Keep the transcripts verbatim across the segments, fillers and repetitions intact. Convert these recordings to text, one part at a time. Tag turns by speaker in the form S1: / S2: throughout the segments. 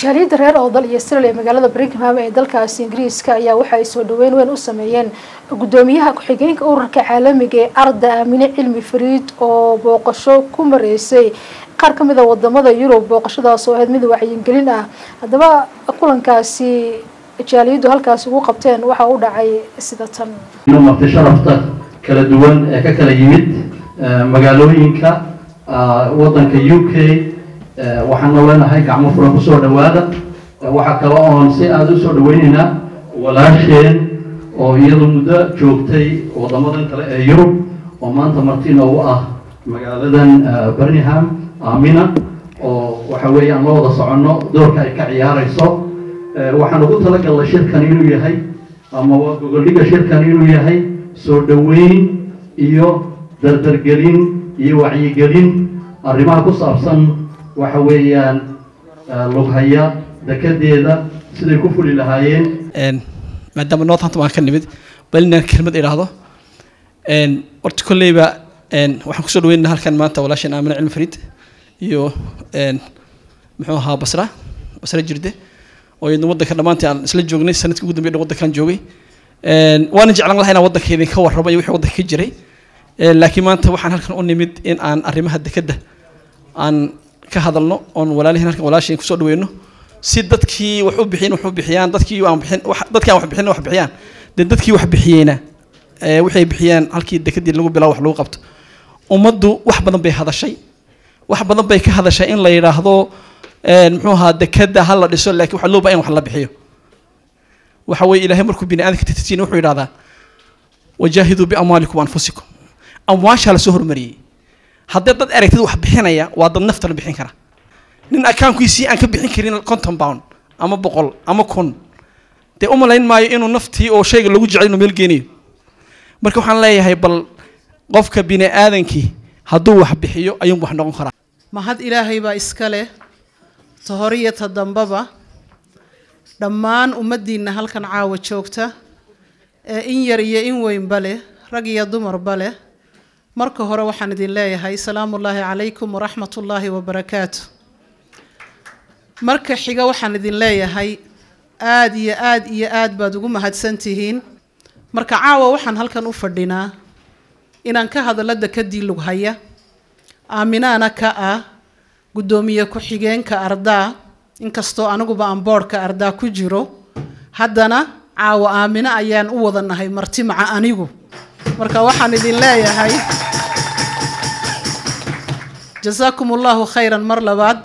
S1: jaaliyadda reer Awdal iyo Australia magaalada Birmingham ee dalkaas Ingiriiska ayaa waxa ay soo dhaweyn weyn u sameeyeen gudoomiyaha ku-xigeenka ururka caalamiga ee Arda Aamine Cilmi Fariid oo booqasho ku mareysay qaar ka mid ah wadamada Yurub booqashadaas oo ahayd mid wacyigelin ah. Haddaba kulankaasi jaaliyaddu halkaas ugu qabteen waxa uu dhacay sida tan.
S2: Marti sharafta kala duwan ee ka kala yimid magaalooyinka wadanka U K waxaan leenahay gacmo furan ku soo dhawaada. waxa kale oo si aad u soo dhaweynayna walaasheen oo iyadu muddo joogtay wadamadan kale ee Yurub oo maanta martina u ah magaaladan Birmingham Aamina oo waxa weeyaan loo wada socono doorka ay ka ciyaarayso. waxaan ugu talagalay shirkan inuu yahay ama waa gogoldhiga shirkan inuu yahay soo dhaweyn iyo dardargelin iyo wacyigelin arrimaha ku saabsan waxa weeyaan lughaya dakadeeda siday ku fuli lahaayeen
S3: een maadaama Northampton waan ka nimid balina kelmad iraahdo een horta kuleyba een waxaan ku soo dhaweynaa halkan maanta walaashan Aamine Cilmi Fariid iyo een muxuu ahaa Basra Basra jirde oo iyadoo waddanka dhamaantii aan isla joognay sanadkii ugu dambeeyay waddankan joogay een waan jeclaan lahaa inaan waddankeedin ka warramo iyo wixii waddanka ka jiray een laakiin maanta waxaan halkan u nimid in aan arrimaha dekada aan ka hadalno oon walaalihiin halkan walaasheen ku soo dhaweyno si dadkii wax u bixin wax u bixiyaan dadkii aan bixin wax dadkii aan wax bixin wax bixiyaan dadkii wax bixiyayna ee waxay bixiyaan halkii dekadii lagu bilaabo wax lagu qabto ummaddu wax badan bay hadashay wax badan bay ka hadashay in la yiraahdo een muxuu ahaa dekada hal la dhiso laakiin waxa loo baahan wax la bixiyo waxa way ilaahay markuu bini'aadamka tirtiina wuxuu yiraahdaa wajahidu bi amwalikum anfusikum amwaasha la soo hormariyay haddii dad aragtid wax bixinaya waa dad nafta la bixin kara nin akaankiisii aan ka bixin karin konton pound ama boqol ama kun de uma layn maayo inuu naftii oo shayga lagu jecel inuu meel geeniyo marka waxaan leeyahay bal qofka bini'aadankii hadduu wax bixiyo ayuu wax noqon karaa
S4: mahad ilaahay baa iska leh tahoriya tadambaba dhammaan ummadiina halkan caawa joogta ee in yar iyo in weyn bale rag iyo dumar bale marka hore waxaan idin leeyahay salaamullaahi calaykum waraxmatullaahi wabarakaatu marka xiga waxaan idin leeyahay aad iyo aad iyo aad baad ugu mahadsan tihiin marka caawa waxaan halkan u fadhinaa inaan ka hadallo dekadii lughaya aaminaana ka ah gudoomiye ku-xigeenka Ardaa inkastoo aniguba aan boardka Ardaa ku jiro haddana caawa Aamina ayaan u wadanahay marti maca anigu marka waxaan idin leeyahay جزاكم الله خيرا مر لبعض.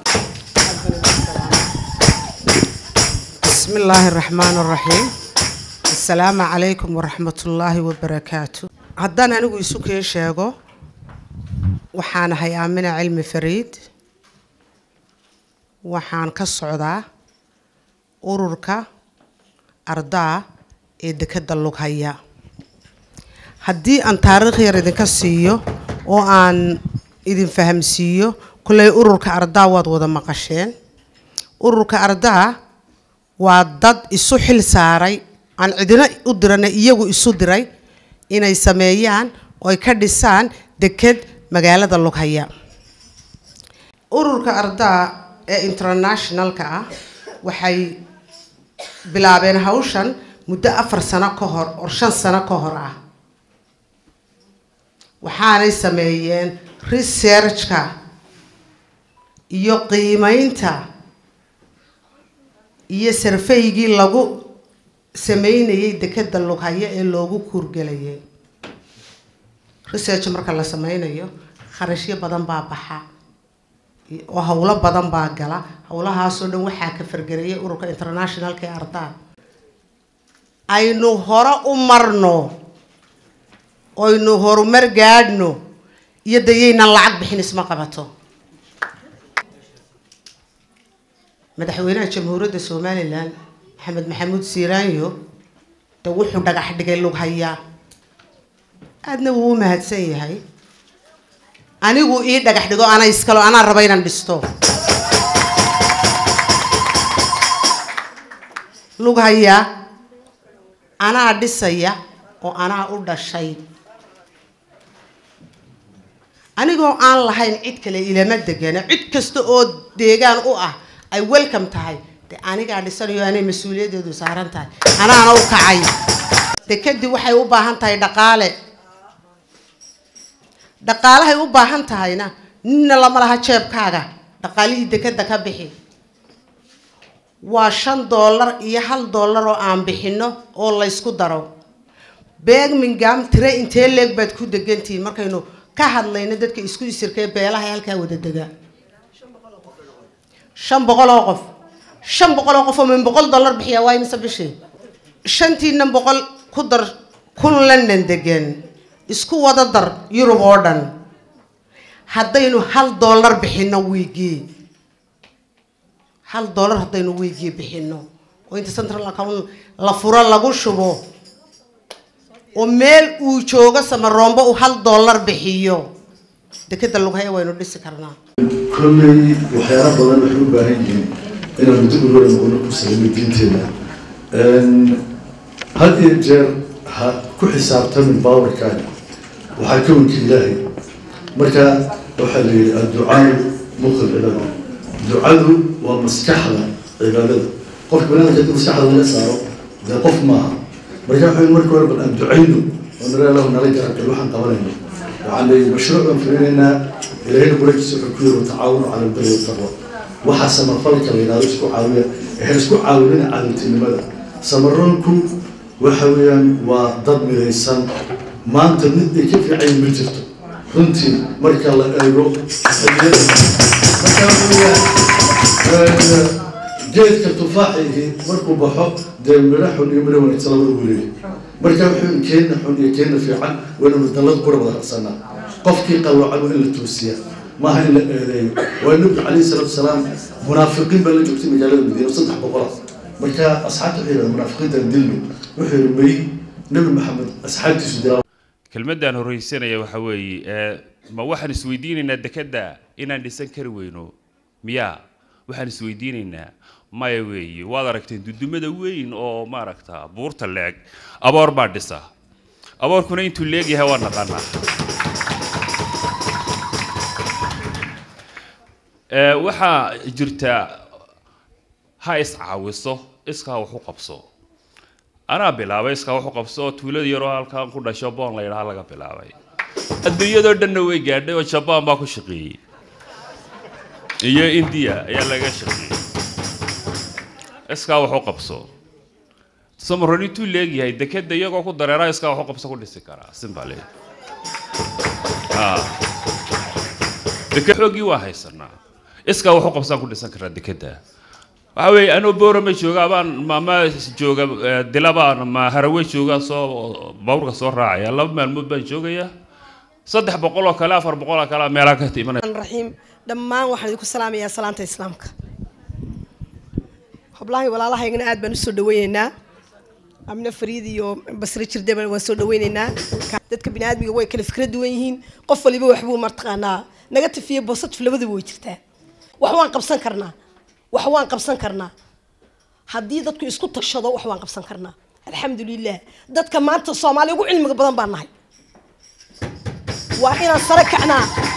S5: بسم الله الرحمن الرحيم. السلام عليكم ورحمة الله وبركاته. هدانا نقول يسوكي شيغو وحان هي آمنة علمي فريد وحان كالسعودة أوروركا أردا إدكاد اللوغايا هدي أن تاريخ يردن كسيو وأن idin fahamsiiyo kulay ururka Ardaa wad wada maqasheen ururka Ardaa waa dad isu xil saaray aan cidina u dirana iyagu isu diray inay sameeyaan oo ay ka dhisaan deked magaalada Lughaya ururka Ardaa ee internationalka ah waxay bilaabeen hawshan muddo afar sano ka hor oo shan sano ka hor ah waxaanay sameeyeen researchka iyo qiimeynta iyo surveygii lagu sameynayay dekada Lughaya ee loogu kurgalayay research marka la sameynayo kharashyo badan baa baxa oo hawlo badan baa gala hawlahaas oo dhan waxa ka fargareeyay ururka internationalka ee Ardaa aynu hore u marno aynu horumar gaadhno iyo dayayna lacag bixin isma qabato madaxweynaha jamhuuriyadda Soomaaliland Maxamed Maxamuud Siiraanyo ta wuxuu dhagax dhigay Lughaya aadna wuu mahadsan yahay anigu ii dhagax dhigo ana iskalo ana raba inaan dhisto Lughaya ana dhisaya oo ana u dhashay anigoo aan lahayn cid kale ilama degana cid kasta oo deegaan u ah ay welcome tahay aniga dhisanayo anay mas'uuliyadeedu saaran tahay anaana u kacay dekadii waxay u baahan tahay dhaqaale dhaqaalahay u baahan tahayna ninna lama laha jeebkaaga dhaqaalihii dekada ka bixi waa shan dollar iyo hal dollar oo aan bixino oo la isku daro Birmingham tire intee leeg baad ku degantiin markaynu ka hadlayno dadka isku isirkay beelaha halka wada degaa shan boqol oo qof shan boqol oo qof oo min boqol dollar bixiya waa imisa bishii shantiina boqol ku dar kun London degan isku wada dar Europe oo dhan haddaynu hal dollar bixino wiigi hal dollar haddaynu wiigi bixino oo inta central account la furo lagu shubo oo meel uu joogo Samaroomba uu hal dollar bixiyo dekada lagu hayo waynu dhisi karnaa
S6: كلي وحياة بدن وحلو باهين إن المدن ولا نقول لكم سلام دينتنا هذه الجار كل حساب تم باور كان وحكون كلاهي مركا وحلي الدعاء مخل عبادة دعاء ومسكحلة عبادة قف بنا كده مسكحلة ولا صاروا ده قف معها مركا حين مركا ولا الدعينه ونرى له نرجع كلوحن قبلنا وعلى مشروع فينا إلهنا بريكس الحكومة والتعاون على البر والتقوى وحسب الفرق اللي نادسكوا عاوية إحنا عاونين على التنمية سمرونكم وحويا وضد ميسان ما أنت ندي كيف يعين مجرته أنتي مركا الله أيرو جيت كتفاحي مركو بحق ده مرح ونمر ونتسلم الولي مركا وحين كينا حني كينا في عن وأنا متطلب قرب رأسنا قفكي قالوا عنه إلا توسيا ما هي إلا إيه والنبي عليه الصلاة والسلام منافقين بل جبت مجال المدينة وصدح بقرة مركا أصحاب الحين المنافقين تندلوا وحين بي نبي محمد أصحاب تسدرا
S7: كلمة أنا رئيسنا يا وحوي ما واحد سويدين إن الدكتة إن النسان كروينو ميا واحد سويدين إن ما يوي ولا ركتين دم دوين أو ما ركتها بورت اللاج أبار بعدسا أبار كونين تلاقي هوا نقنا waxaa jirta ha iscaawiso iskaa wax u qabso anaa bilaabay iskaa wax u qabso tuulada yaroo halkaan ku dhasho boon la yidhaha laga bilaabay adduunyadoo dhanna way gaadhay oo Japan baa ku shaqeeyey iyo India ayaa laga shaqeeyey iskaa wax u qabso Samaroon intuu leeyahay dekada iyagoo ku dareera iskaa wax u qabso ku dhisi karaa simple ah dekada xoogii waa haysanaa iska wuxuu qabsan ku dhisan karaa dekada waxa weey anoo boorama jooga baan maama jooga dilabaan ma harawey jooga soo bawrka soo raacaya laba maalmood baan joogaya saddex boqol oo kale afar boqol oo kale meelaha ka tiimanay
S8: raxiim dhammaan waxaan ku salaamayaa salaanta islaamka hablahay walaalahaygana aad baan u soo dhaweynaynaa amna fariid iyo basri jirdeban waan soo dhaweynaynaa dadka bini'aadmiga way kala fikrad duwan yihiin qof waliba wax buu martaqaanaa naga tafiye boosad labadaba way jirtaa wax waan qabsan karnaa wax waan qabsan karnaa haddii dadku isku tashado wax waan qabsan karnaa alxamdulillaah dadka maanta Soomaaliya ugu cilmiga badan baan nahay waa inaan sare kacnaa